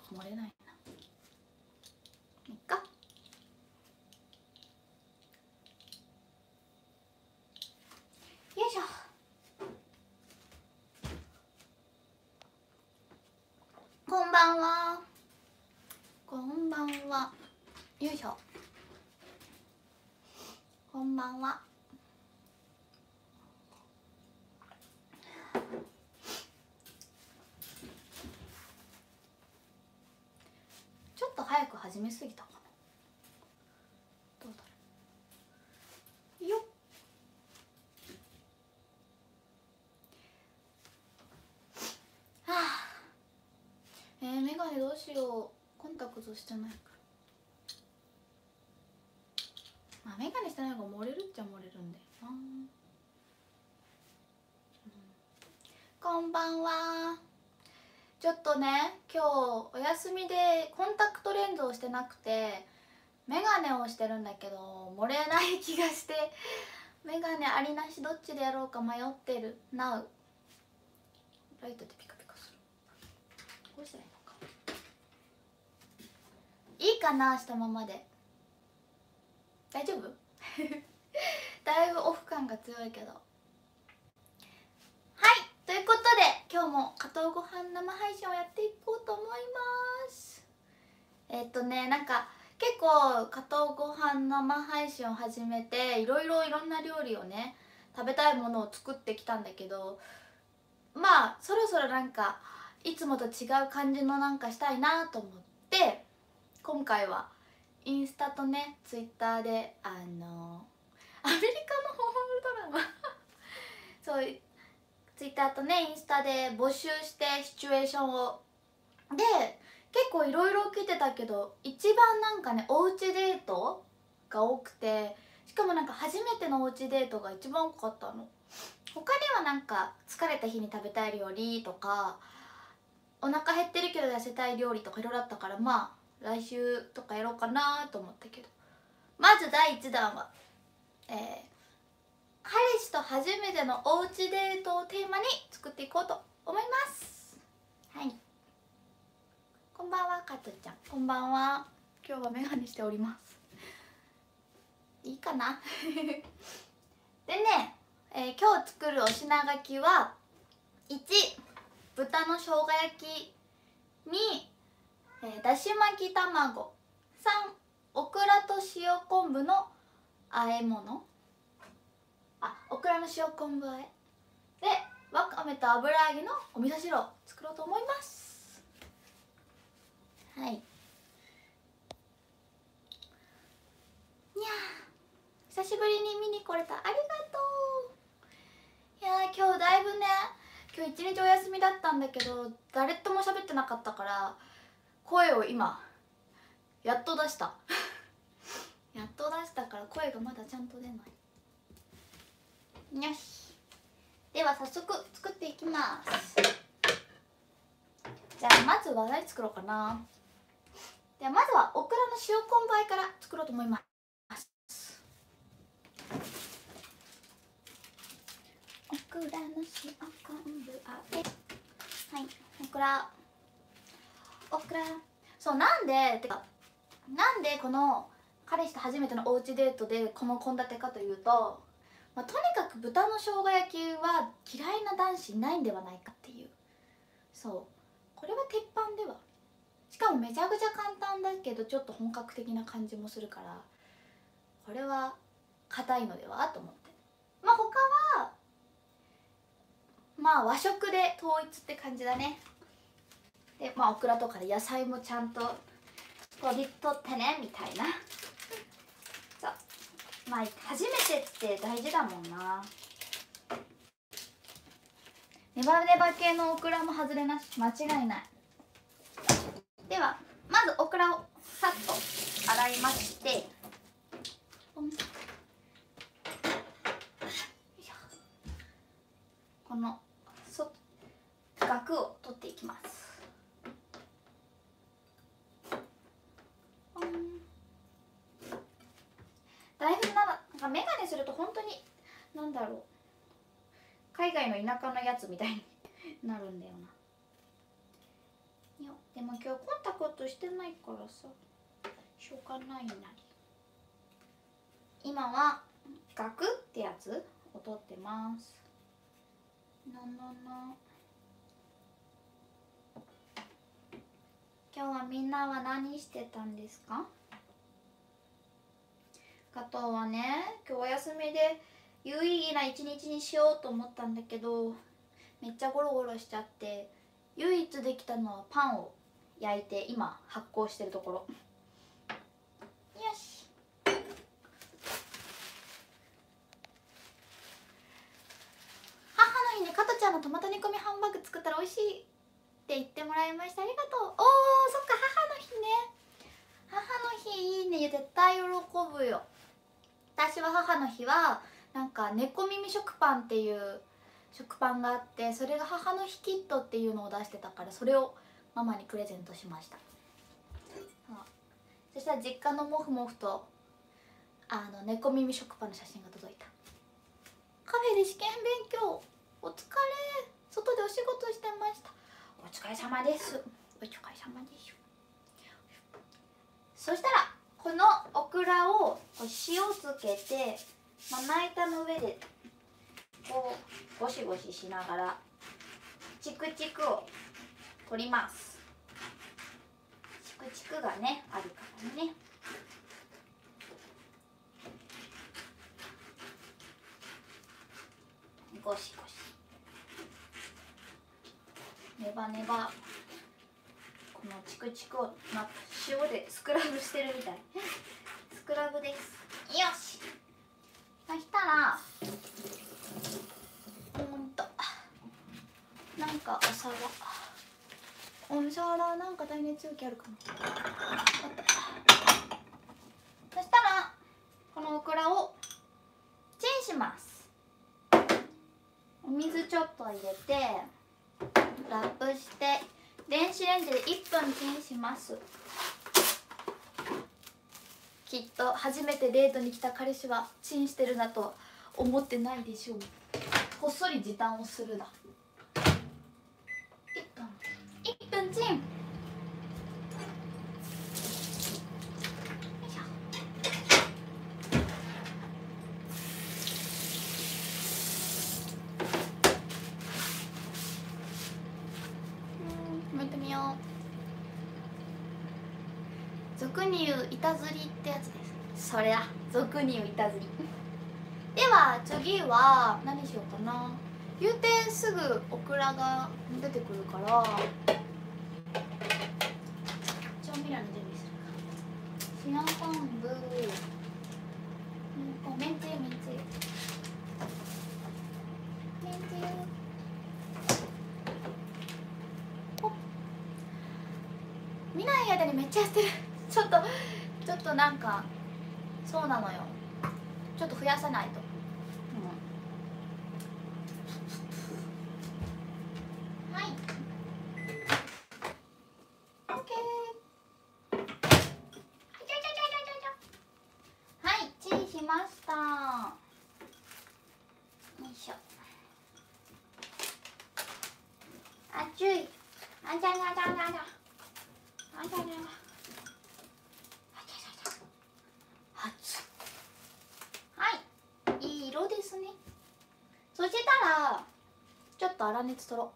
漏れないな。いっか。よいしょ。こんばんは。こんばんは。よいしょ。こんばんは。ちょっと早く始めすぎたかな。どうだろう。よっ。はあ。メガネどうしよう。コンタクトしてないから。まあ、メガネしてない方が漏れるっちゃ漏れるんだよな。こんばんは。ちょっとね、今日お休みでコンタクトレンズをしてなくてメガネをしてるんだけど漏れない気がして、メガネありなしどっちでやろうか迷ってる。なうライトでピカピカする。こうしたらいいのか。いいかな、したままで。大丈夫だいぶオフ感が強いけど。はい、ということで今日も加藤ごはん生配信をやっていこうと思います。なんか結構加藤ごはん生配信を始めていろんな料理をね、食べたいものを作ってきたんだけど、まあそろそろなんかいつもと違う感じのなんかしたいなと思って、今回はインスタとねツイッターでアメリカのホームドラマそうツイッターとねインスタで募集してシチュエーションをで、結構いろいろ来てたけど一番なんかねおうちデートが多くて、しかもなんか初めてのおうちデートが一番多かったの。他にはなんか疲れた日に食べたい料理とかお腹減ってるけど痩せたい料理とかいろいろあったから、まあ来週とかやろうかなと思ったけど、まず第1弾は彼氏と初めてのおうちデートをテーマに作っていこうと思います。はい、こんばんは加藤ちゃん。こんばんは。今日はメガネしております。いいかなでね、今日作るお品書きは1、豚の生姜焼き。2、だし巻き卵。3、オクラと塩昆布の和え物。オクラの塩昆布和えで、わかめと油揚げのお味噌汁を作ろうと思います。はい。いやー、久しぶりに見に来れた。ありがとう。いやー、今日だいぶね、今日一日お休みだったんだけど誰とも喋ってなかったから声を今やっと出したやっと出したから声がまだちゃんと出ない。よし、では早速作っていきます。じゃあまずは何作ろうかな。ではまずはオクラの塩昆布和えから作ろうと思います。オクラの塩昆布和え。はい、オクラ。そう、なんでこの彼氏と初めてのおうちデートでこの献立かというと、とにかく豚の生姜焼きは嫌いな男子いないんではないかっていう。そう、これは鉄板では、しかもめちゃくちゃ簡単だけどちょっと本格的な感じもするから、これは硬いのではと思って。他は和食で統一って感じだね。でオクラとかで野菜もちゃんと取ってねみたいなそう、初めてって大事だもんな。ネバネバ系のオクラも外れなし、間違いない。ではまずオクラをさっと洗いまして、このガクを取っていきます。だいぶなんかメガネすると本当になんだろう、海外の田舎のやつみたいになるんだよな。 いやでも今日コンタクトしてないからさしょうがないなり。今はガクってやつを取ってます。今日はみんなは何してたんですか？加藤はね、今日お休みで有意義な一日にしようと思ったんだけど、めっちゃゴロゴロしちゃって、唯一できたのはパンを焼いて今発酵してるところ。よし。母の日に加トちゃんのトマト煮込みハンバーグ作ったら美味しいって言ってもらいました。ありがとう。おー、そっか、母の日ね。母の日いいね、絶対喜ぶよ。私は母の日はなんか猫耳食パンっていう食パンがあって、それが母の日キットっていうのを出してたから、それをママにプレゼントしました。そしたら実家のモフモフと猫耳食パンの写真が届いた。カフェで試験勉強お疲れ、外でお仕事してました。お疲れ様です。お疲れ様です。そしたらこのオクラを塩つけて、まな板の上でこうゴシゴシしながらチクチクを取ります。チクチクがねあるからね。ゴシゴシネバネバ、このチクチクを塩でスクラブしてるみたい。スクラブです。よし。そしたらなんかお皿なんか耐熱容器あるかな。そしたらこのオクラをチンします。お水ちょっと入れてラップして電子レンジで1分チンします。きっと初めてデートに来た彼氏はチンしてるなと思ってないでしょう。こっそり時短をするな。1分チン。見てみよう。俗に言う板ずりってやつです。それだ、俗に言う板ずり。では次は何しようかな。言うてすぐオクラが出てくるから調味料の準備するか。シナ昆布、めんつゆ見ない間にめっちゃやってる。ちょっとなんかそうなのよ。ちょっと増やさないと。はい、オッケー。はい、チンしました。よいしょ。熱い。あじゃじゃじゃじゃじゃ。あじゃじゃじゃ。はい、いい色ですね。そしたらちょっと粗熱取ろう。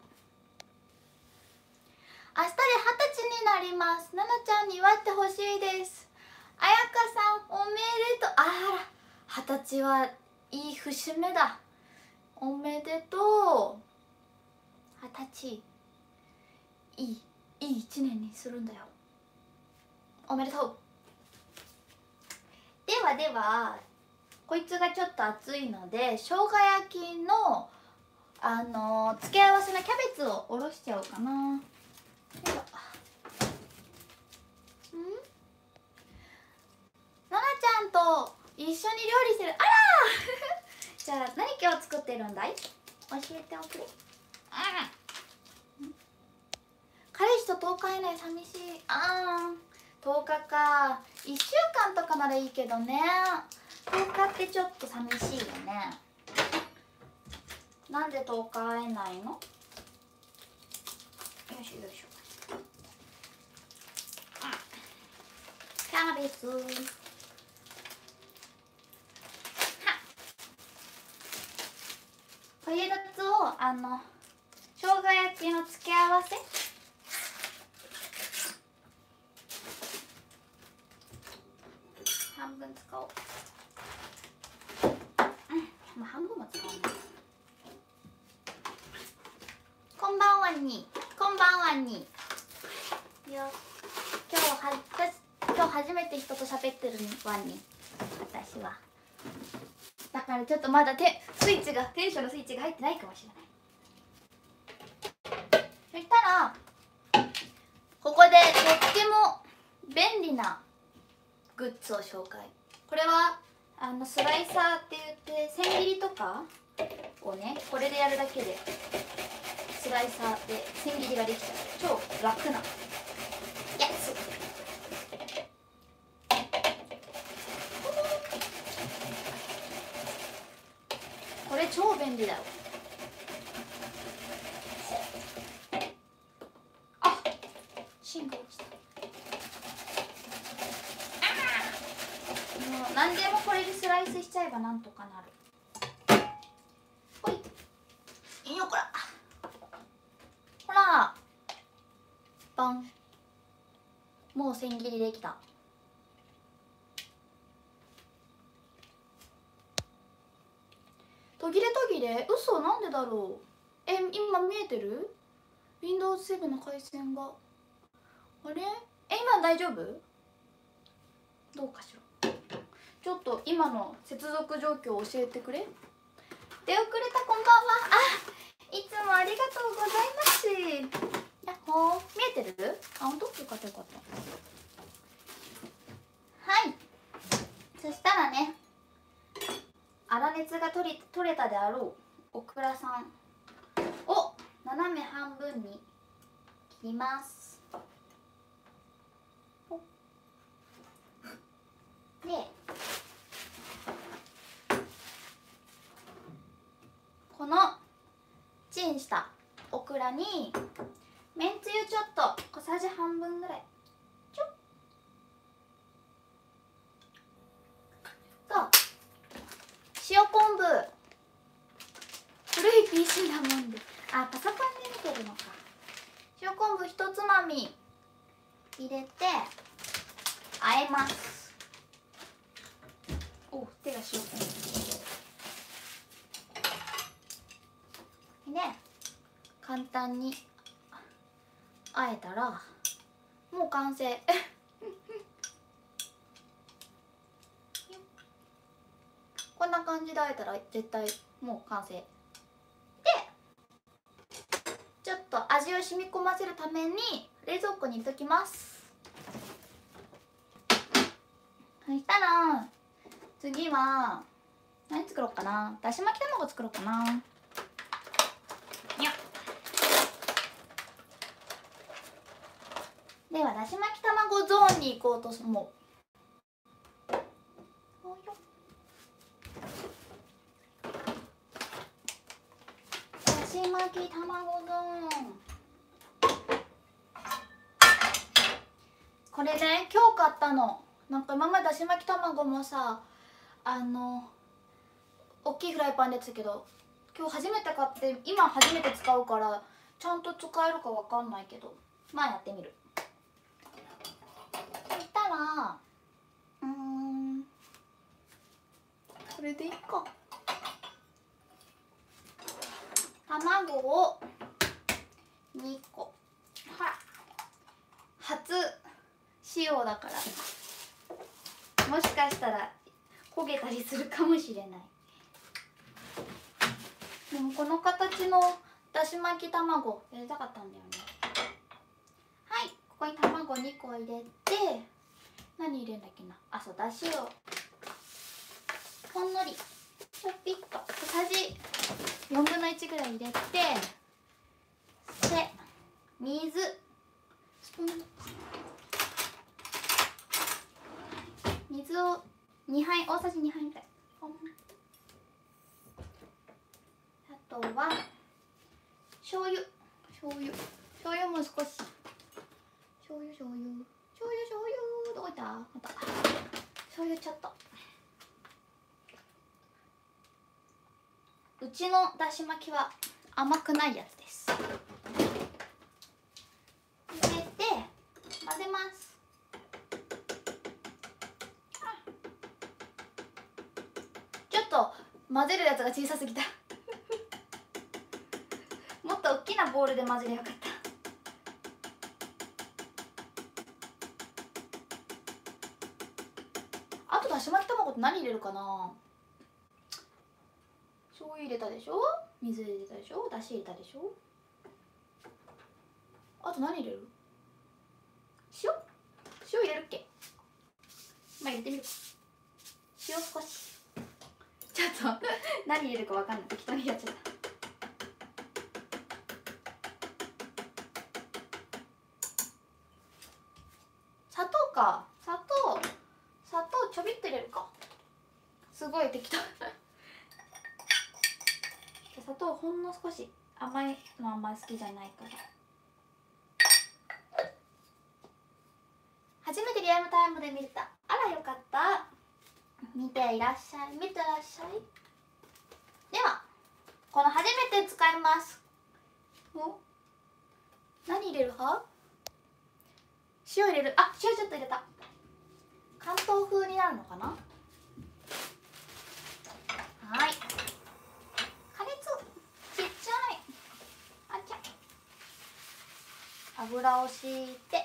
明日で20歳になります。ななちゃんに祝ってほしいです。あやかさんおめでとう。あら、20歳はいい節目だ。おめでとう。20歳いい1年にするんだよ。おめでとう。ではこいつがちょっと熱いので生姜焼きの付け合わせのキャベツをおろしちゃおうかな。よいしょ。ななちゃんと一緒に料理してる。あらじゃあ何今日作ってるんだい？教えておくれ。彼氏と10日以内寂しい。10日か。1週間とかならいいけどね。10日ってちょっと寂しいよね。なんで10日会えないの？よいしょよいしょ。 タです。ポイエダツを生姜焼きの付け合わせ半分使おう。まあ半分も使おうね。こんばんはに、こんばんはに。よ、今日初めて人と喋ってるわに、私は。だからちょっとまだテンションのスイッチが入ってないかもしれない。そしたらここでとっても便利なグッズを紹介。これはスライサーって言って千切りとかをね、これでやるだけでスライサーで千切りができちゃう超楽なやつ。これ超便利だよ。あ、芯が落ちた。もう何でもこれでスライスしちゃえばなんとかなる。ほい、いいよこら。ほら、バン。もう千切りできた。途切れ途切れ、嘘、なんでだろう。今見えてる Windows 7の回線が。あれ、今大丈夫？どうかしら。ちょっと今の接続状況を教えてくれ。出遅れた、こんばんは。あ、いつもありがとうございます。やっほー、見えてる？あ、ほんと？よかったよかった。はい、そしたらね、粗熱が取れたであろうオクラさんを斜め半分に切ります。で、このチンしたオクラにめんつゆちょっと小さじ半分ぐらいちょっと、塩昆布、古い PC なもんで、あ、パソコンで見てるのか。塩昆布一つまみ入れて和えます。お、手が塩昆布で、簡単に和えたらもう完成。こんな感じで和えたら絶対もう完成で、ちょっと味を染み込ませるために冷蔵庫に入れときます。そしたら次は何作ろうかな。だし巻き卵作ろうかな。にゃではだし巻き卵ゾーンに行こうと思う。だし巻き卵ゾーン。これね、今日買ったの。なんか今までだし巻き卵もさ、大きいフライパンでやってたけど、今日初めて買って今初めて使うからちゃんと使えるかわかんないけど、まあやってみる。そしたらこれでいいか。卵を2個。ほら、初使用だからもしかしたら焦げたりするかもしれない。でもこの形のだし巻き卵やりたかったんだよね。はい、ここに卵2個入れて、何入れんだっけな。あ、そう、だしをほんのりちょっぴっと小さじ4分の1ぐらい入れて、で水スプーン、水を2杯、大さじ2杯ぐらい。あとは醤油も少し、醤油醤油どこ行った？また醤油ちょっと。うちのだし巻きは甘くないやつです。入れて混ぜます。ちょっと混ぜるやつが小さすぎたもっと大きなボウルで混ぜりゃよかった。あとだし巻き卵って何入れるかな。醤油入れたでしょ、水入れたでしょ、だし入れたでしょ。あと何入れる？塩入れるっけ。まあ入れてみるか。塩少しちょっと何入れるか分かんない、適当にやっちゃった。砂糖か、砂糖ちょびっと入れるか。すごい適当砂糖ほんの少し、甘いのあんまり好きじゃないから。初めてリアルタイムで見た。あらよかった。見ていらっしゃい、見てらっしゃい。ではこの初めて使います。お、何入れる派？塩入れる。あ、塩ちょっと入れた。関東風になるのかな。はい、加熱ちっちゃい。あちゃ、油を敷いて、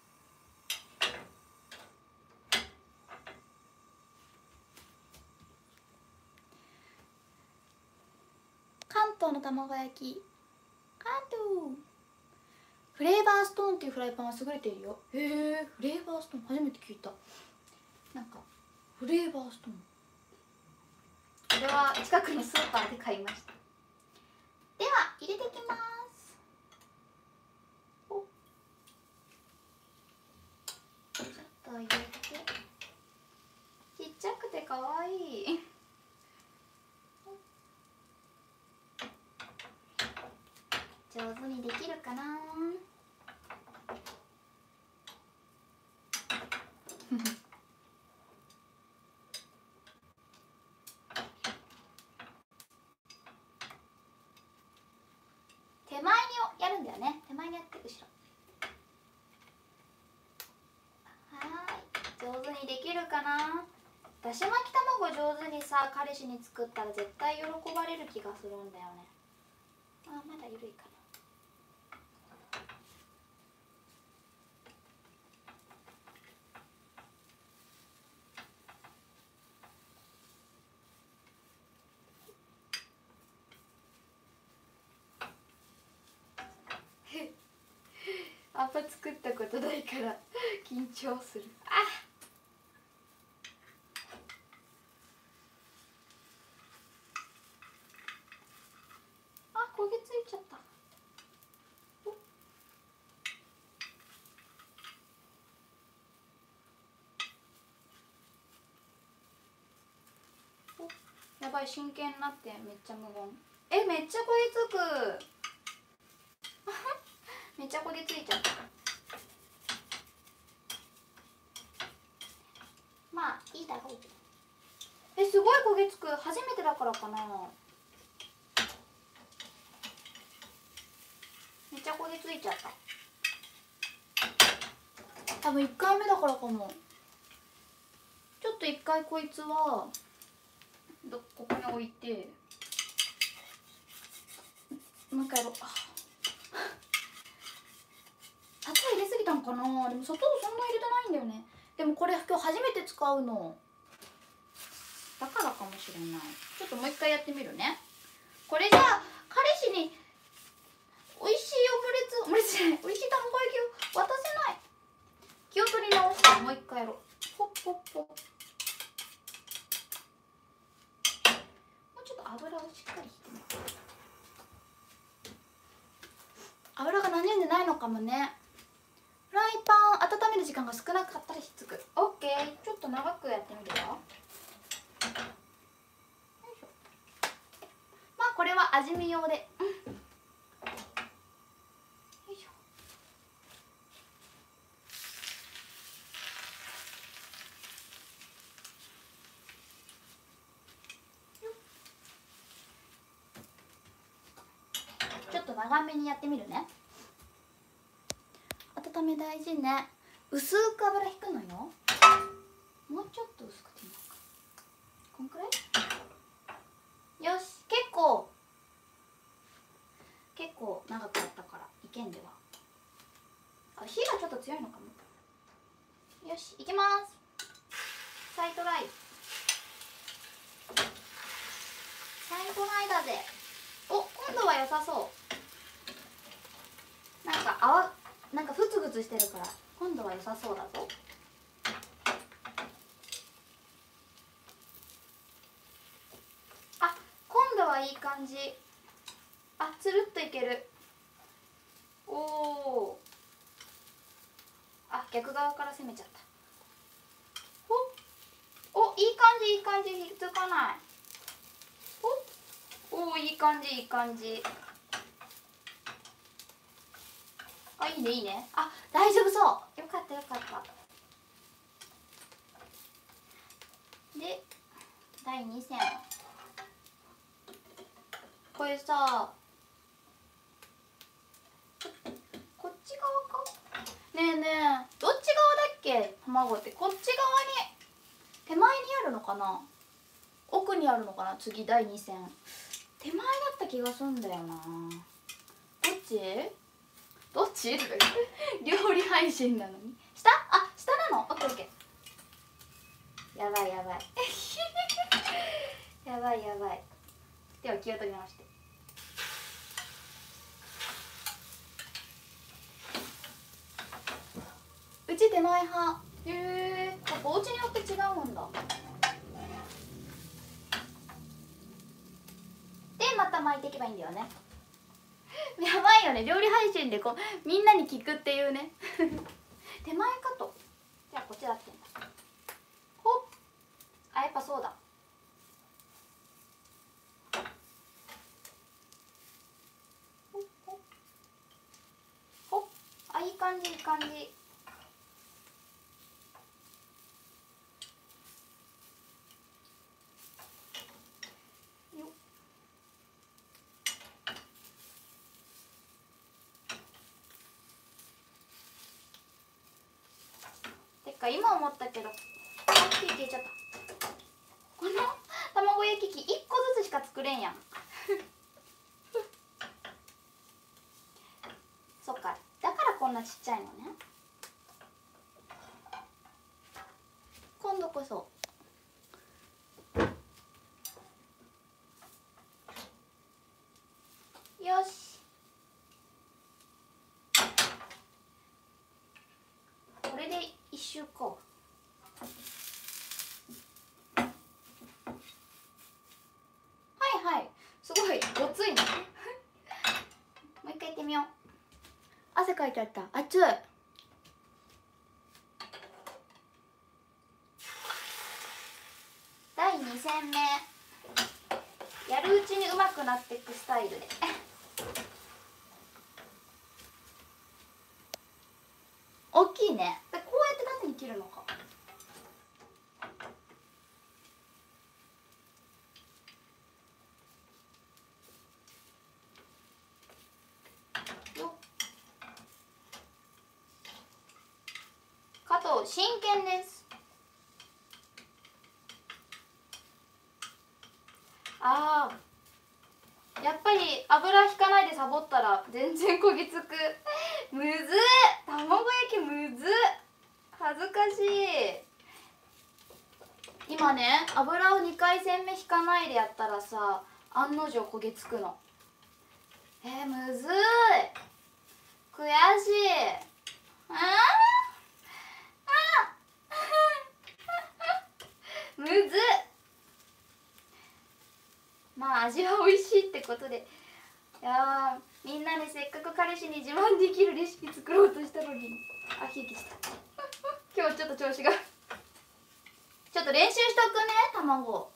関東の卵焼き。関東フレーバーストーンっていうフライパンは優れているよ。へえ、フレーバーストーン初めて聞いた。なんかフレーバーストーン、これは近くのスーパーで買いました。では入れていきます。お、ちょっと入れて、ちっちゃくてかわいい上手にできるかな手前にやるんだよね。手前にやって後ろ。はい、上手にできるかな。だし巻き卵上手にさ、彼氏に作ったら絶対喜ばれる気がするんだよね。あ、まだ緩いかな。あんま作ったことないから緊張する。焦げついちゃった。やばい、真剣になってめっちゃ無言。え、めっちゃ焦げつくめっちゃ焦げついちゃった。まあいいだろう。え、すごい焦げつく。初めてだからかな。めっちゃ焦げついちゃった。多分1回目だからかも。ちょっと1回こいつはここに置いて、もう一回やろう。砂糖入れすぎたんかな。でも砂糖そんな入れてないんだよね。でもこれ今日初めて使うのだからかもしれない。ちょっともう一回やってみるね。これじゃあ彼氏に美味しいオムレツじゃない、美味しい卵焼きを渡せない。気を取り直してもう一回やろう。ポッポッポッ。もうちょっと油をしっかり引いてみよう。油が馴染んでないのかもね。フライパン温める時間が少なかったらひっつく。オッケー。ちょっと長くやってみるよ。まあこれは味見用で、よいしょ。 と長めにやってみるね。温め大事ね。薄く油引くのよ。もうちょっと薄くていいのか。こんくらい。よし、結構長くやったからいけんでは。あ、火がちょっと強いのかも。よし、いきます。再トライ。再トライだぜ。お、今度は良さそう。なんかふつふつしてるから今度は良さそうだぞ。あ、今度はいい感じ。あ、つるっといける。おお。あ、逆側から攻めちゃった。お、いい感じいい感じ、ひっつかない。お、いい感じいい感じ。あ、いいねいいね。あ、大丈夫そう。よかったよかった。で、第2戦。これさ、こっち側か。ねえねえ、どっち側だっけ、卵って。こっち側に手前にあるのかな、奥にあるのかな。次第2戦手前だった気がすんだよな。どっちどっち料理配信なのに下、あ、下なの。オッケーオッケー。やばいやばいやばいやばい。では気を取り直して。うち手前派。へえ、やっぱお家によって違うんだ。でまた巻いていけばいいんだよねやばいよね、料理配信でこうみんなに聞くっていうね手前かと。じゃあこっちだってんだ。ほっ、あ、やっぱそうだ。ほっほっほっ、あ、いい感じいい感じ。よっ、てか今思ったけど、あっ消えちゃった。この卵焼き器1個ずつしか作れんやんそっか、だからこんなちっちゃいのね。今度こそ。よし、これで一周か。はいはい、すごいごついねもう一回やってみよう。汗かいちゃった。熱い。第2戦目。やるうちに上手くなっていくスタイルで大きいね。でこうやって縦に切るのか。よっ、加藤真剣です。あー、やっぱり油引かないでサボったら全然焦げつくむずっ、卵焼きむずっ、恥ずかしい。今ね、油を2回戦目引かないでやったらさ、案の定焦げつくの。むずい、悔しい。むずっ。まあ味は美味しいってことで。いやー、みんなにせっかく彼氏に自慢できるレシピ作ろうとしたのに。あ、冷えてきた今日ちょっと調子がちょっと練習しとくね。卵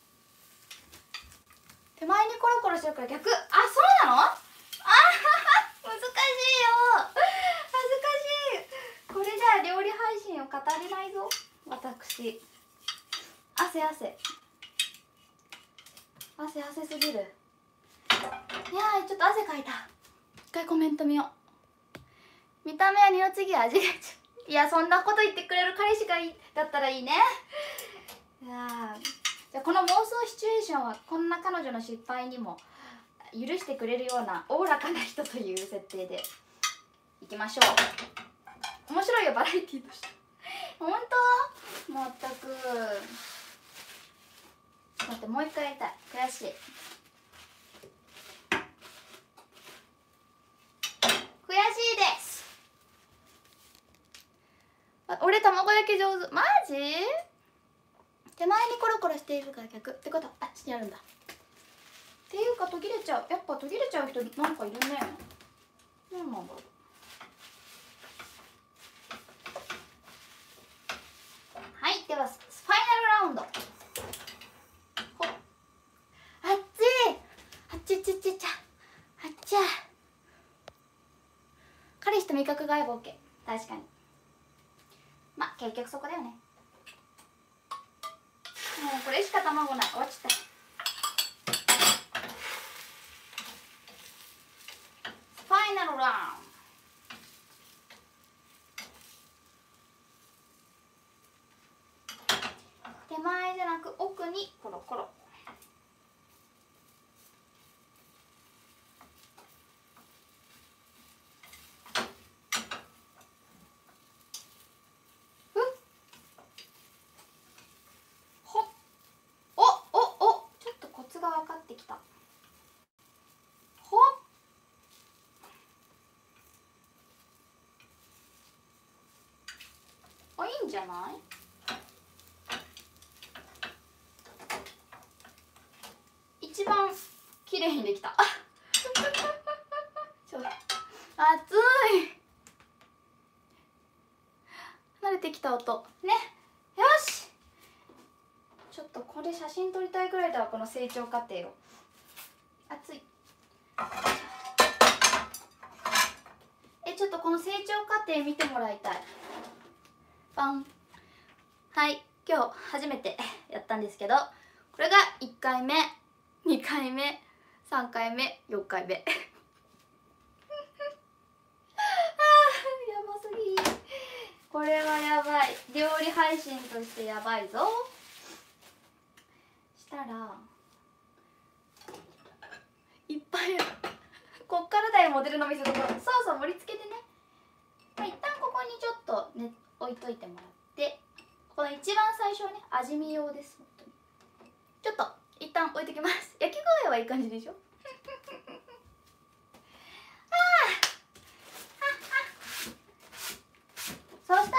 手前にコロコロしてるから逆。あ、そうなの。あ難しいよ、恥ずかしい。これじゃあ料理配信を語れないぞ私。汗すぎる。いやー、ちょっと汗かいた。 回コメント見よう。見た目は二の次は味がいや、そんなこと言ってくれる彼氏がだったらいいね。いや、じゃあこの妄想シチュエーションはこんな彼女の失敗にも許してくれるようなおおらかな人という設定でいきましょう。面白いよ、バラエティーとして。本当？まったく。待って、もう一回やりたい。悔しい。悔しいです。俺卵焼き上手。マジ？手前にコロコロしているから逆ってことはあっちにあるんだ。っていうか途切れちゃう。やっぱ途切れちゃう人なんかいるね。なんなんだろう。はい、ではファイナルラウンド。ほっ、あっちあっちっちっちっちゃあっちゃ。彼氏と味覚外冒険。確かに。まあ結局そこだよね。もうこれしか卵ない。終わっちゃった。ファイナルラウンド。手前じゃなく奥にコロコロ。ちょっとコツが分かってきた。ほっ、あ、いいんじゃない？一番綺麗にできた。ちょっと熱い。慣れてきた音ね。よし、ちょっとこれ写真撮りたいぐらいだわ、この成長過程を。熱い。ちょっとこの成長過程見てもらいたい。パン。はい、今日初めてやったんですけど、これが1回目、2回目、3回目、4回目。やばすぎ。これはやばい。料理配信としてやばいぞ。したらいっぱいこっからだよ、モデルの見せ所。そうそう、盛り付けてね。まあ、一旦ここにちょっとね置いといてもらって、この一番最初はね味見用です。本当にちょっと一旦置いときます。焼き具合はいい感じでしょ。そしたら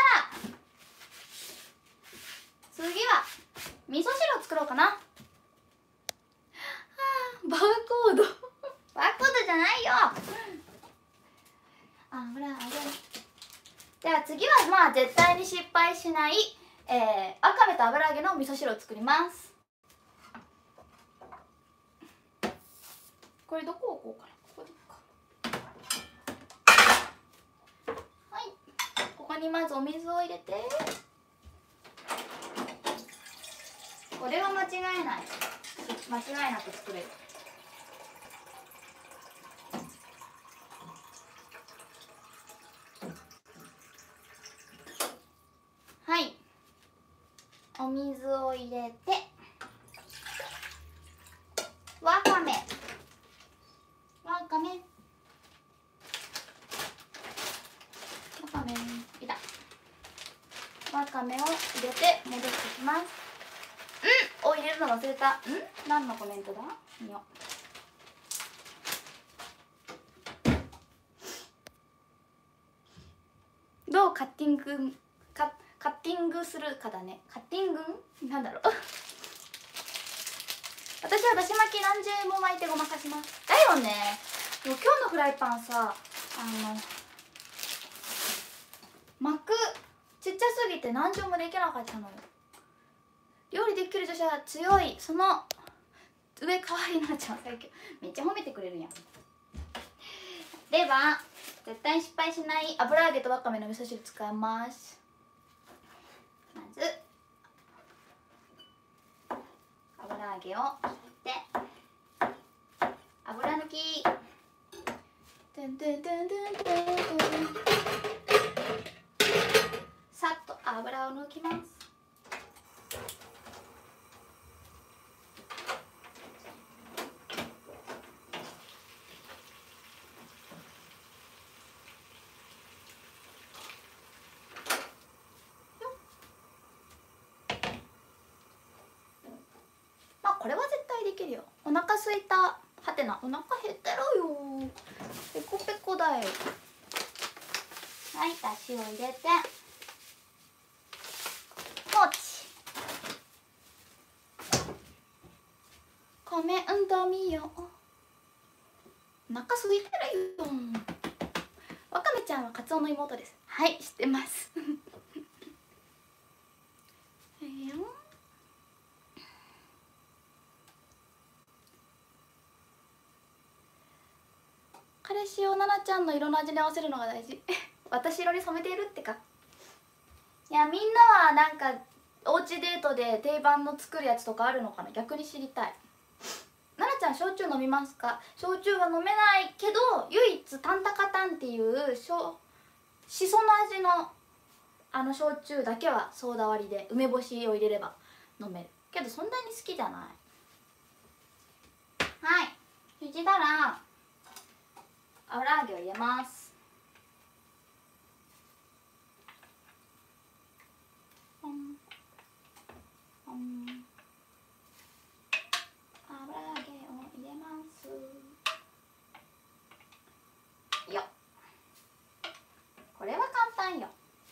次は味噌汁を作ろうかな。バーコードバーコードじゃないよ。油揚げ。では次はまあ絶対に失敗しない、わかめと油揚げの味噌汁を作ります。これどこ置こうかな。ここでいいか。はい、ここにまずお水を入れて。これは間違いない。間違いなく作れる。はい、お水を入れて、わかめいた。わかめを入れて戻してきます。を入れるの忘れた。何のコメントだ？見よう。どうカッティングするかだね。カッティングなんだろう。私はだし巻き何重も巻いてごまかします。だよね。でも今日のフライパンさ、巻くちっちゃすぎて何重もできなかったのよ。料理できる女子は強い。その上可愛いなちゃん最強。めっちゃ褒めてくれるやん。では絶対失敗しない油揚げとわかめの味噌汁使います。まず油揚げを入れて油抜き。てんてんトゥントゥントゥントゥントゥン。さっと油を抜きます。まあこれは絶対できるよ。お腹すいた。はてな、お腹減ってるよ。ペコペコだよ。はい、だしを入れて放置。コメント見よう。お腹すいてるよ。わかめちゃんはカツオの妹です。はい、知ってます彼氏を奈々ちゃんの色の味に合わせるのが大事私色に染めているってか。いや、みんなはなんかおうちデートで定番の作るやつとかあるのかな。逆に知りたい。奈々ちゃん焼酎飲みますか？焼酎は飲めないけど、唯一タンタカタンっていうしその味の焼酎だけはソーダ割りで梅干しを入れれば飲めるけど、そんなに好きじゃない。はい、そしたら油揚げを入れます。ポンポン、油揚げを入れますよ。これは簡単よ。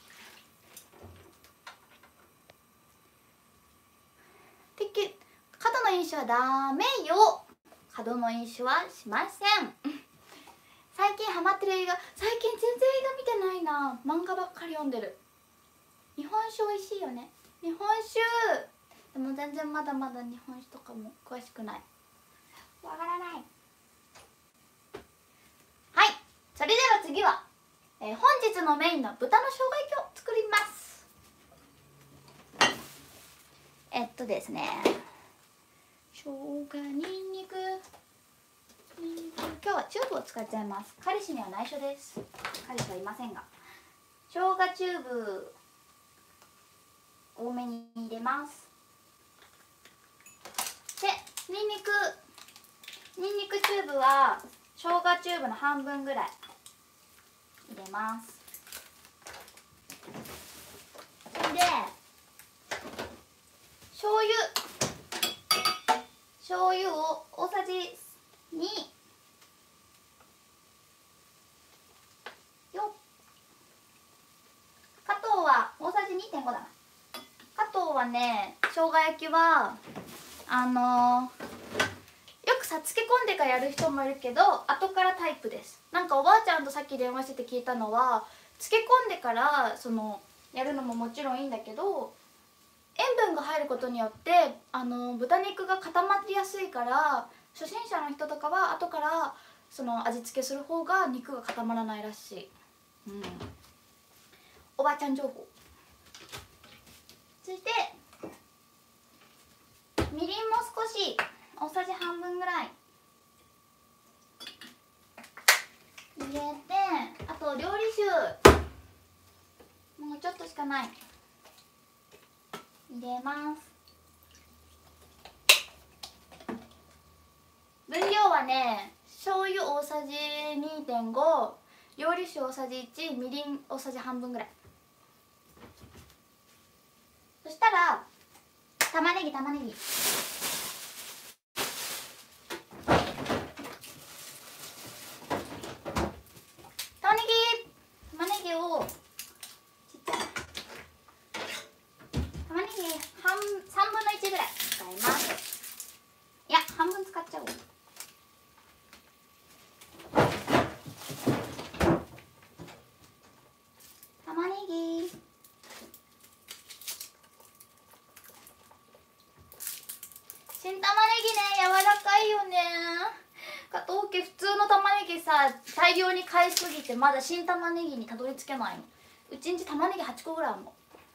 角の飲酒はダメよ。角の飲酒はしません最近ハマってる映画、最近全然映画見てないな。漫画ばっかり読んでる。日本酒美味しいよね。日本酒でも全然まだまだ日本酒とかも詳しくない。わからない。はい、それでは次は、本日のメインの豚の生姜焼きを作ります。ですね、生姜、にんにく、今日はチューブを使っちゃいます。彼氏には内緒です。彼氏はいませんが。生姜チューブ多めに入れます。で、にんにくチューブは生姜チューブの半分ぐらい入れます。で、醤油を大さじ2よ。加藤は大さじ 2.5 だな。加藤はね、生姜焼きはよくさ漬け込んでからやる人もいるけど、後からタイプです。なんかおばあちゃんとさっき電話してて聞いたのは、漬け込んでからやるのももちろんいいんだけど、塩分が入ることによって豚肉が固まりやすいから、初心者の人とかは後から味付けする方が肉が固まらないらしい。おばあちゃん情報。そしてみりんも少し、大さじ半分ぐらい入れて、あと料理酒もうちょっとしかない入れます。分量はね、醤油大さじ 2.5、 料理酒大さじ1、みりん大さじ半分ぐらい。そしたら玉ねぎ玉ねぎをちっちゃい玉ねぎ3分の1ぐらい使います。いや、半分使っちゃおう。玉ねぎ新玉ねぎね、柔らかいよね。加藤家普通の玉ねぎさ、大量に買いすぎてまだ新玉ねぎにたどり着けないの。うちんち玉ねぎ8個ぐらいあるの。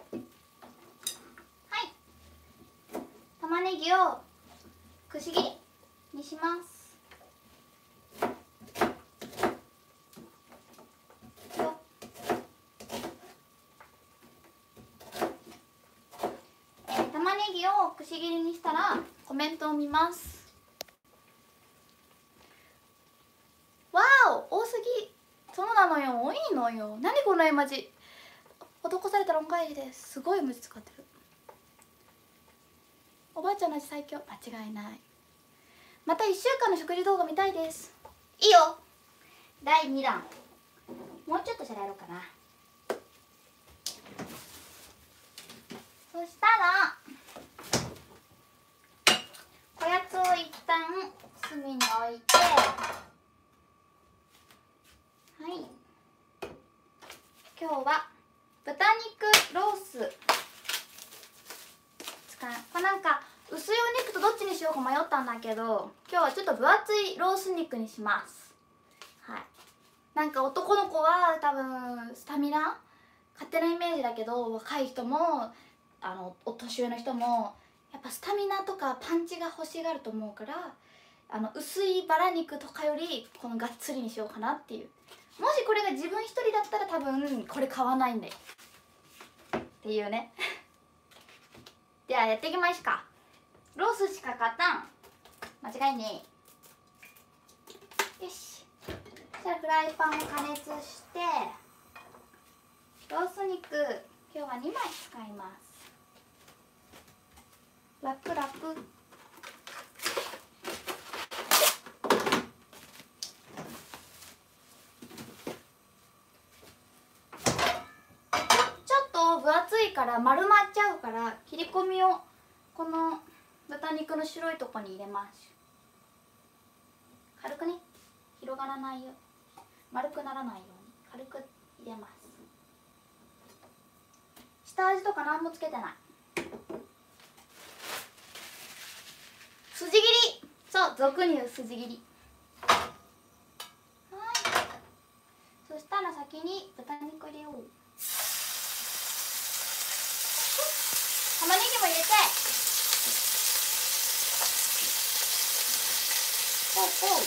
はい、玉ねぎをくし切りにします。 し切りにしたらコメントを見ます。わお、多すぎ。そうなのよ、多いのよ。何この絵文字。施された論外です。すごい文字使ってる。おばあちゃんの味最強。間違いない。また1週間の食事動画見たいです。いいよ。第2弾もうちょっとしたらやろうかな。そしたらこやつを一旦隅に置いて、はい、今日は豚肉ロースこれなんか薄いお肉とどっちにしようか迷ったんだけど、今日はちょっと分厚いロース肉にします。はい、なんか男の子は多分スタミナ、勝手なイメージだけど若い人もお年上の人もやっぱスタミナとかパンチが欲しがると思うから、薄いバラ肉とかよりこのがっつりにしようかなっていう。もしこれが自分一人だったら多分これ買わないんだよっていうねではやっていきましょうか。ロースしか勝たん。間違いねえ。よし、じゃあフライパンを加熱して、ロース肉今日は2枚使います。ラップラップ。ちょっと分厚いから丸まっちゃうから、切り込みをこの豚肉の白いとこに入れます。軽くね、広がらないように、丸くならないように軽く入れます。下味とか何もつけてない。筋切り、そう、俗に言う筋切り。はい、そしたら先に豚肉入れよう。玉ねぎも入れて、ほうほう。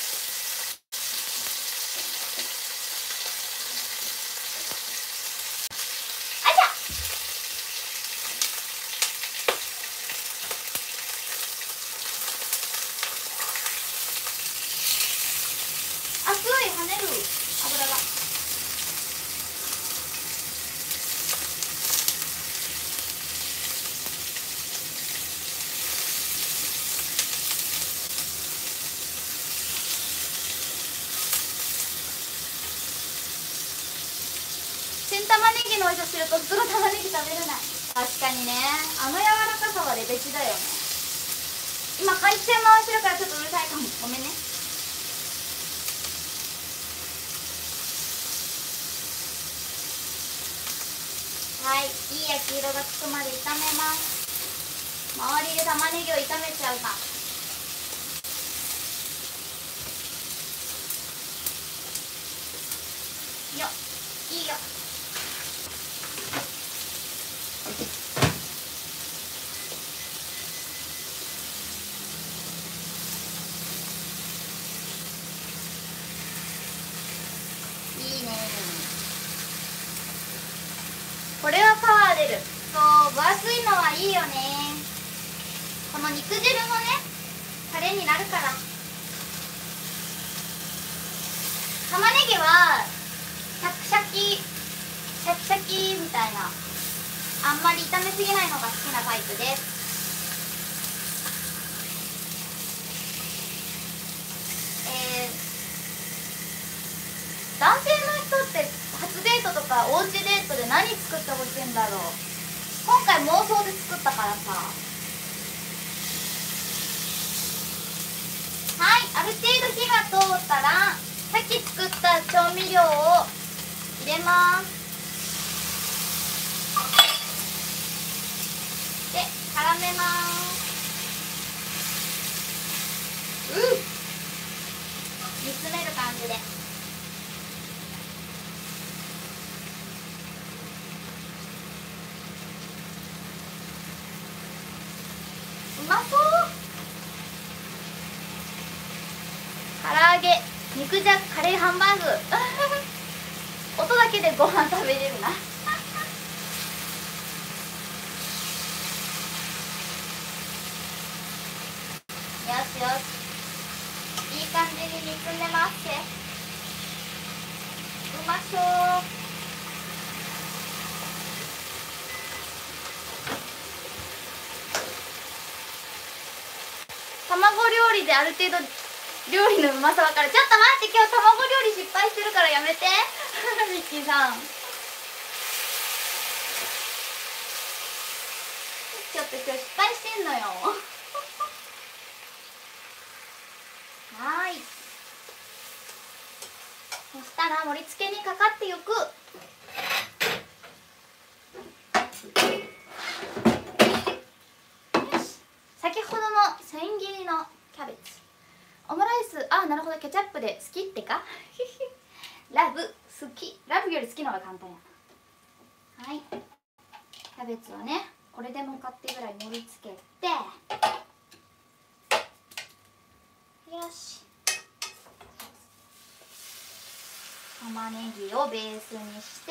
あいしゃ。熱い、跳ねる油が。新玉ねぎのお味噌汁と普通の玉ねぎ食べれない。確かにね、柔らかさはレベチだよね。今回転回してるからちょっとうるさいかも、ごめんね。はい、いい焼き色がつくまで炒めます。周りで玉ねぎを炒めちゃうか。よっ、いいよ。いいね。これはパワー出る。そう、分厚いのはいいよね。この肉汁のね、タレになるから。玉ねぎはシャキシャキシャキシャキみたいな、あんまり炒めすぎないのが好きなタイプです。男性の人って初デートとかおうちデートで何作ってほしいんだろう。今回妄想で作ったからさ。はい、ある程度火が通ったらさっき作った調味料を入れます。で、絡めます。煮詰める感じで。うまそう。唐揚げ、肉じゃカレーハンバーグ音だけでご飯食べれるな詰めますせ。うまそう。卵料理である程度料理のうまさ分かる。ちょっと待って、今日卵料理失敗してるからやめてミッキーさん。ちょっと今日失敗してんのよはい、そしたら盛り付けにかかってゆく。よし、先ほどの千切りのキャベツ、オムライス、あ、なるほど、ケチャップで好きってかラブ好き、ラブより好きの方が簡単やな。はい、キャベツをね、これでもかってぐらい盛り付けて、よし、玉ねぎをベースにして、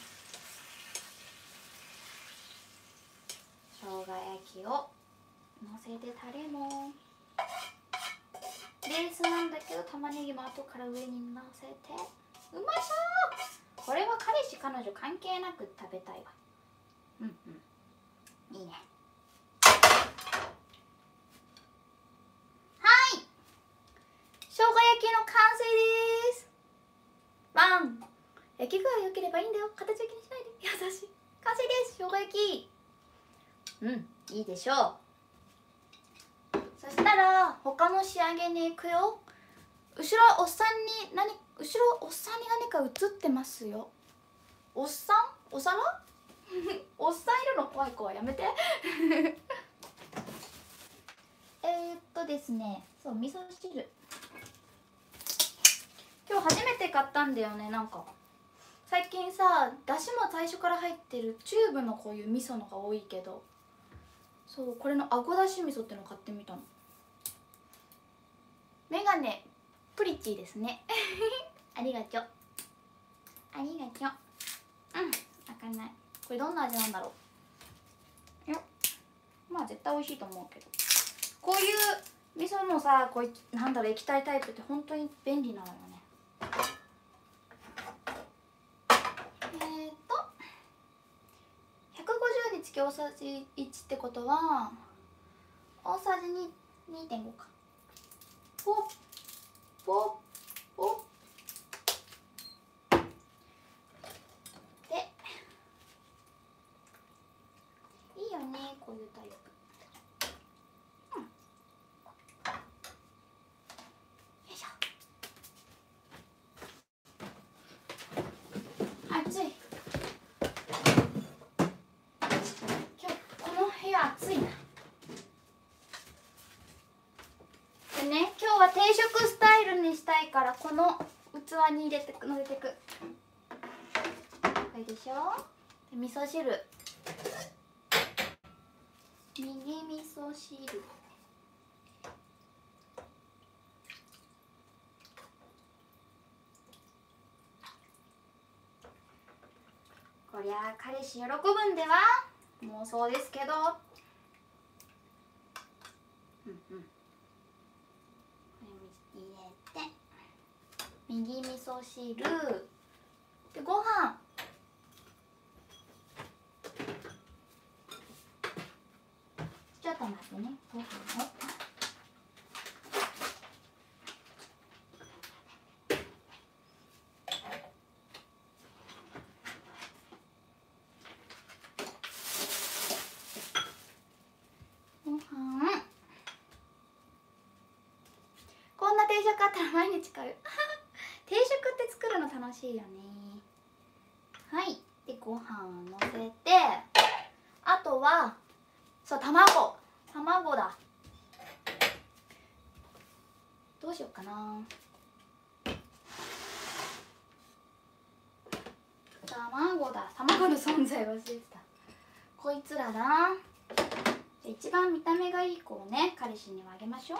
生姜焼きをのせて、タレもベースなんだけど玉ねぎも後から上にのせて、うまそう。これは彼氏彼女関係なく食べたいわ。うんうん、いいね。はい、生姜焼きの完成です。ワン、焼き具合良ければいいんだよ、形を気にしないで。優しい。完成です、生姜焼き。うん、いいでしょう。そしたら他の仕上げに行くよ。後ろおっさんに何か映ってますよ。おっさん、お皿おっさんいるの怖い怖い、やめてですね、そう、味噌汁今日初めて買ったんだよね。なんか最近さ、だしも最初から入ってるチューブのこういう味噌のが多いけど、そう、これのあごだし味噌っての買ってみたの。メガネプリティですねありがとう、ありがとう。うん、開かない。これどんな味なんだろう。よっ、まあ絶対美味しいと思うけど、こういう味噌のさ、こうなんだろう、液体タイプって本当に便利なのよね。150につき大さじ1ってことは大さじ2.5か。ポッポッポッで、いいよね、こういうタイプ。うん、よいしょ。暑い。今日この部屋暑いな。でね、今日は定食スタイルにしたいから、この器に入れてのせてく。これでしょ。で、味噌汁、右味噌汁、こりゃ彼氏喜ぶんでは、妄想ですけど。うんうん、これ入れて、右味噌汁で、ご飯、ちょっと待ってね、ご飯を。ご飯、こんな定食あったら毎日買う定食って作るの楽しいよね。はい、でご飯をのせて、あとはそう、卵だ。どうしようかな。卵の存在忘れてた。こいつらな。じゃ一番見た目がいい子をね、彼氏にはあげましょう。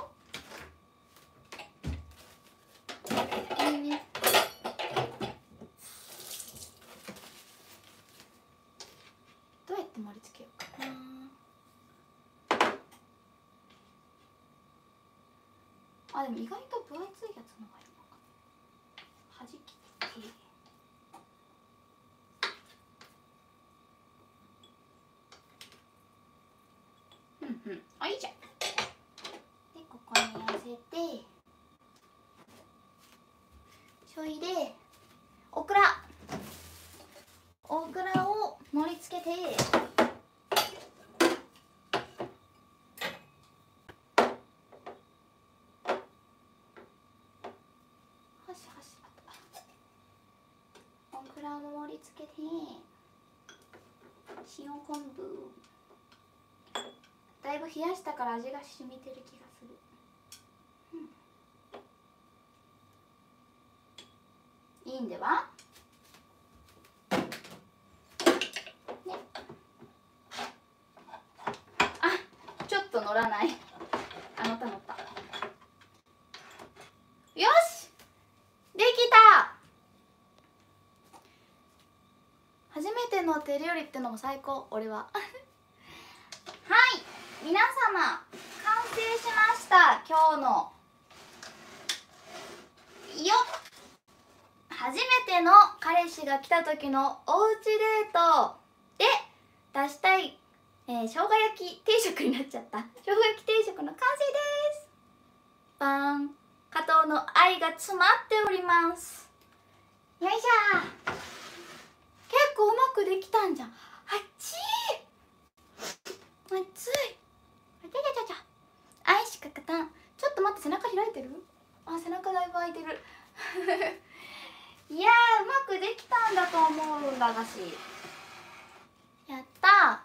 どうやって盛り付けようかな。あ、でも意外と分厚いやつのがいいのか。はじきってあ、いいじゃん。でここに寄せて、そいでオクラを盛り付けて、オクラを盛り付けて、塩昆布だいぶ冷やしたから味が染みてる気がする。いいんではね。あ、ちょっと乗らない。乗った。よし、できた。初めての手料理ってのも最高、俺は。はい、皆様完成しました。今日の初めての彼氏が来た時のおうちデートで出したい、生姜焼き定食になっちゃった。生姜焼き定食の完成です。バーン。加藤の愛が詰まっております。よいしょ。結構うまくできたんじゃん。あっちー、熱い。愛しか勝たん。ちょっと待って、背中開いてる？あ、背中だいぶ開いてる。いやー、うまくできたんだと思うんだがし。やった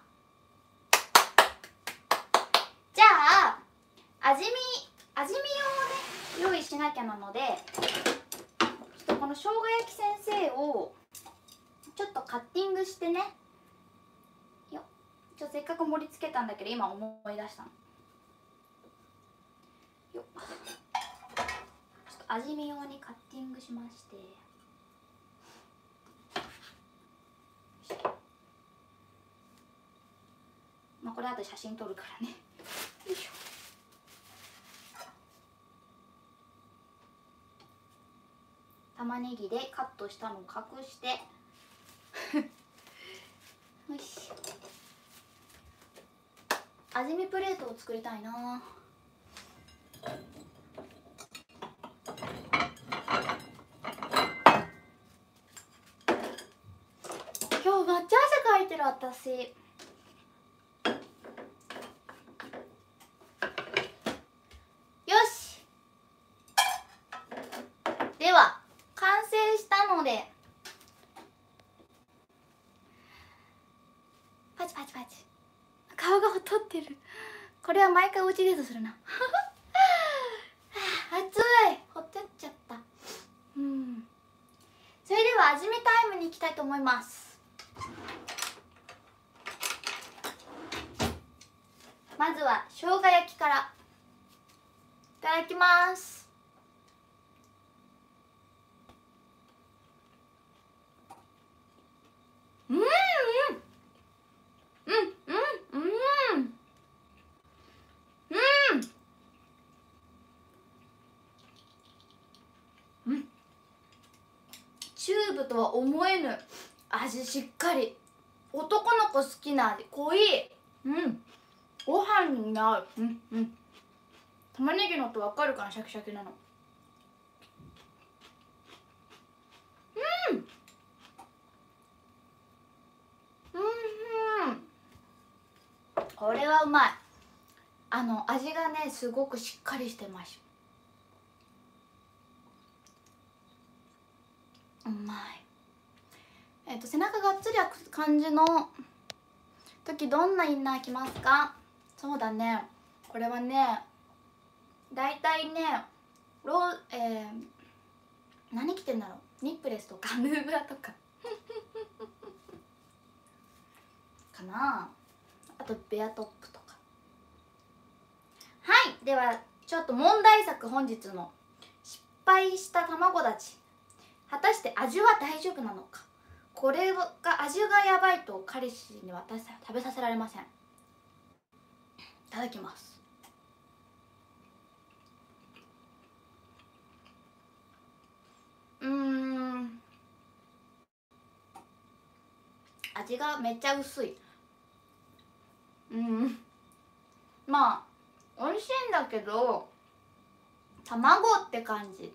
ー。じゃあ味見用をね用意しなきゃなので、ちょっとこの生姜焼き先生をちょっとカッティングしてね。よっ、せっかく盛り付けたんだけど今思い出したの。よっ、ちょっと味見用にカッティングしまして、まあこれ後で写真撮るからね。よいしょ。玉ねぎでカットしたのを隠してよし。味見プレートを作りたいな。今日めっちゃ汗かいてる私。よし、では完成したのでパチパチパチ。顔がほとってる。これは毎回おうちデートするな。暑い、ほってっちゃった。それでは味見タイムに行きたいと思います。まずは生姜焼きからいただきます。チューブとは思えぬ味、しっかり。男の子好きな味、濃い。ご飯に合う。玉ねぎのと分かるかな、シャキシャキなの。これはうまい。味がねすごくしっかりしてます。うまい。背中がっつり開く感じの時どんなインナー着ますか？そうだね、これはねだいたいね何着てんだろう、ニップレスとかヌーブラとかかな。あとベアトップとか。はい、ではちょっと問題作、本日の失敗した卵たち、果たして味は大丈夫なのか。これが味がやばいと彼氏に私食べさせられません。いただきます。 味がめっちゃ薄い。まあ美味しいんだけど卵って感じ。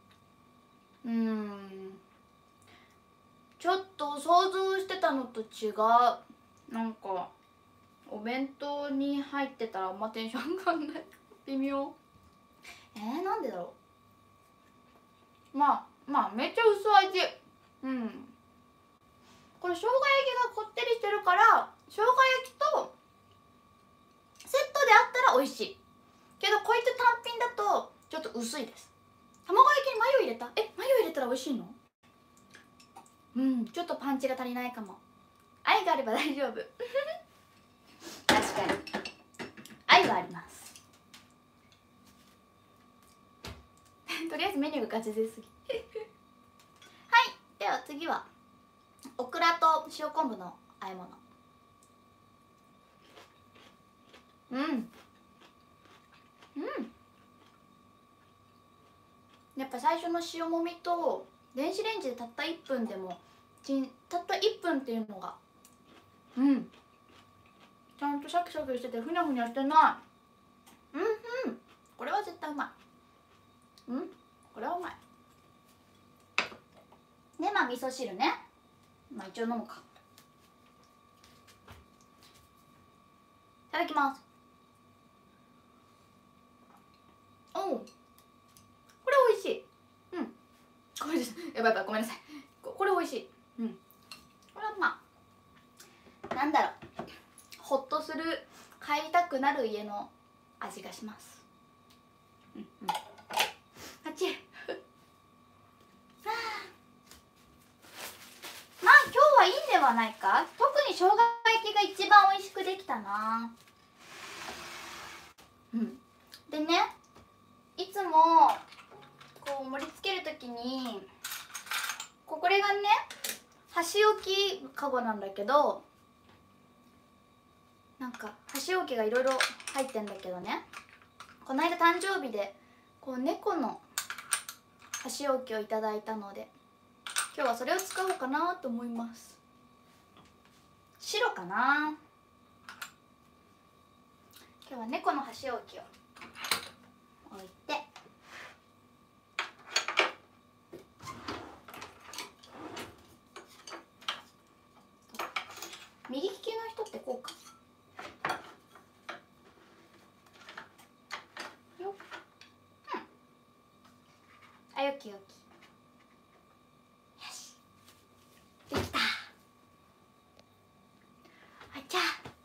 ちょっと想像してたのと違う。なんかお弁当に入ってたらあんまテンション上がんない。微妙。なんでだろう。まあめっちゃ薄味。これ生姜焼きがこってりしてるから生姜焼きとセットであったら美味しいけど、こいつ単品だとちょっと薄いです。卵焼きにマヨ入れた？マヨ入れたら美味しいの？ちょっとパンチが足りないかも。愛があれば大丈夫。確かに愛はあります。とりあえずメニューがガチですぎ。はい、では次はオクラと塩昆布の和え物。やっぱ最初の塩もみと電子レンジでたった1分でもたった1分っていうのがちゃんとシャキシャキしててふにゃふにゃしてない。これは絶対うまい。これはうまい。でまあ味噌汁ね。一応飲むか。いただきます。これ美味しい。ごめんなさい。やばいごめんなさい。これ美味しい。これはまあなんだろう、ほっとする、帰りたくなる家の味がします。あっちまあ今日はいいんではないか。特に生姜焼きが一番美味しくできたな。でね、いつもこう盛り付けるときにこれがね箸置きかごなんだけど、なんか箸置きがいろいろ入ってんだけどね、この間誕生日でこう猫の箸置きをいただいたので今日はそれを使おうかなと思います。白かな。今日は猫の箸置きを置いて、右利きの人ってこうかよ。よきよき。よしできた。あちゃ。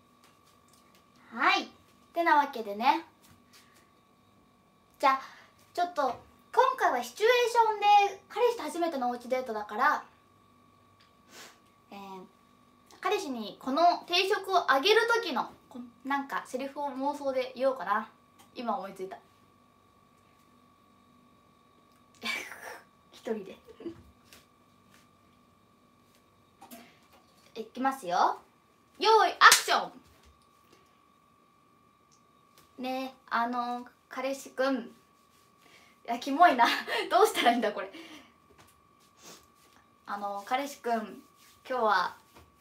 はいてなわけでね、じゃあちょっと今回はシチュエーションで彼氏と初めてのおうちデートだから、彼氏にこの定食をあげる時のなんかセリフを妄想で言おうかな。今思いついた。一人でいきますよ。よーいアクション。ね彼氏くん、いやキモいな。どうしたらいいんだこれ。彼氏くん、今日は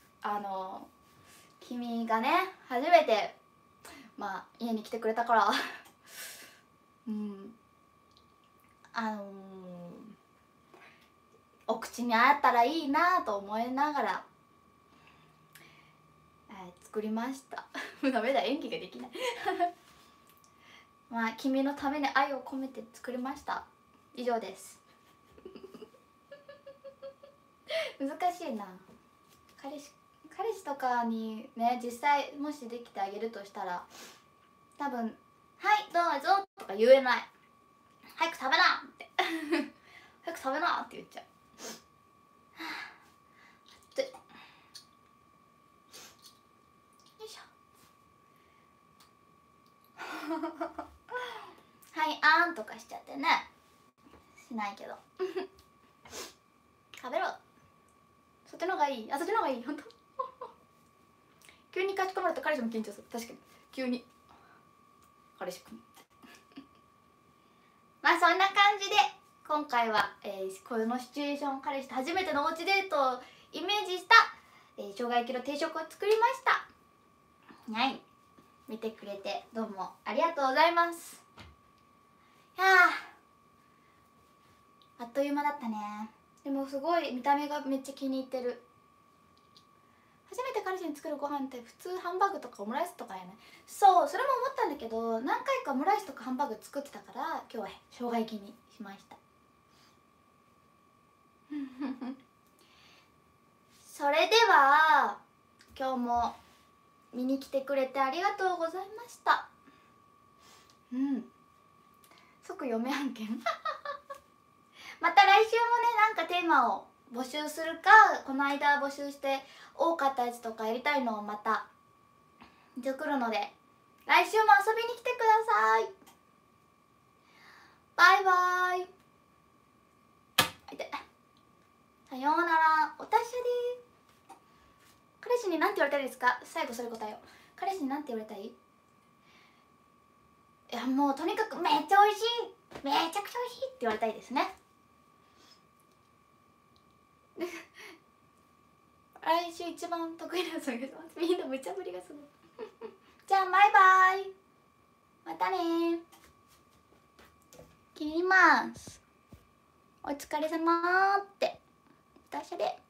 君がね初めて家に来てくれたからお口に合ったらいいなと思いながら、作りました。ダメだ、演技ができない。君のために愛を込めて作りました。以上です。難しいな。彼氏とかにね実際もしできてあげるとしたら多分「はいどうぞ」とか言えない。早く食べなって早く食べなって言っちゃう。熱い。よいしょ。はいあんとかしちゃってね。しないけど食べろ。そっちの方がいい。そっちの方がいい。本当急にかしこまると彼氏も緊張する。確かに急に彼氏くんそんな感じで今回は、このシチュエーション、彼氏と初めてのおうちデートをイメージした、生姜焼きの定食を作りました。はい、見てくれてどうもありがとうございます。いやあっという間だったね。でもすごい見た目がめっちゃ気に入ってる。初めて彼氏に作るご飯って普通ハンバーグとかオムライスとかやね。そう、それも思ったんだけど、何回かオムライスとかハンバーグ作ってたから、今日は生姜焼きにしました。それでは今日も見に来てくれてありがとうございました。即嫁案件また来週もね、なんかテーマを募集するか、この間募集して多かったやつとかやりたいのをまた作るので、来週も遊びに来てください。バイバイ。さようなら。お達者です。彼氏に何て言われたいですか？最後それ答えよう。彼氏に何て言われたい？いや、もうとにかくめっちゃ美味しい、めちゃくちゃ美味しいって言われたいですね。来週一番得意なやつがみんな無茶ぶりがすごいじゃあバイバイ、またね。切ります。お疲れ様って。達者で。